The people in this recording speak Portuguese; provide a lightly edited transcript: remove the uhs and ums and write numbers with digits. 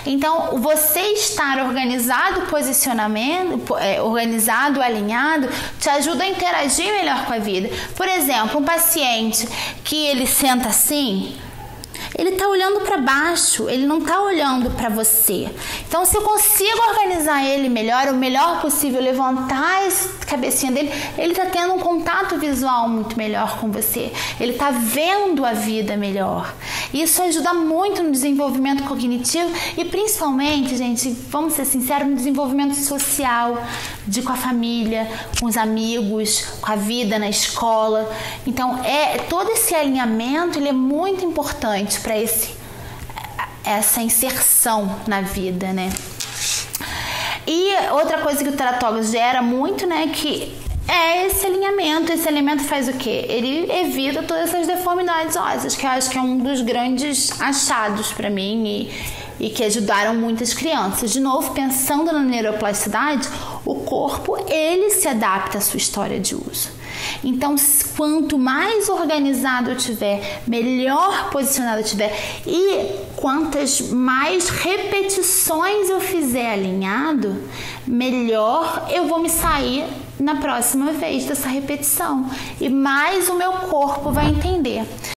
Então, você estar organizado, organizado, alinhado, te ajuda a interagir melhor com a vida. Por exemplo, um paciente que ele senta assim, ele está olhando para baixo, ele não está olhando para você. Então, se eu consigo organizar ele melhor, o melhor possível, levantar a cabecinha dele, ele está tendo um contato visual muito melhor com você. Ele está vendo a vida melhor. Isso ajuda muito no desenvolvimento cognitivo e principalmente, gente, vamos ser sinceros, no desenvolvimento social, com a família, com os amigos, com a vida na escola. Então, todo esse alinhamento, ele é muito importante para essa inserção na vida, né? E outra coisa que o Teratólogos gera muito, né, que é esse alinhamento. Esse alinhamento faz o quê? Ele evita todas essas deformidades ósseas, que eu acho que é um dos grandes achados para mim e que ajudaram muitas crianças. De novo, pensando na neuroplasticidade, o corpo, ele se adapta à sua história de uso. Então, quanto mais organizado eu tiver, melhor posicionado eu tiver e quantas mais repetições eu fizer alinhado, melhor eu vou me sair na próxima vez dessa repetição e mais o meu corpo vai entender.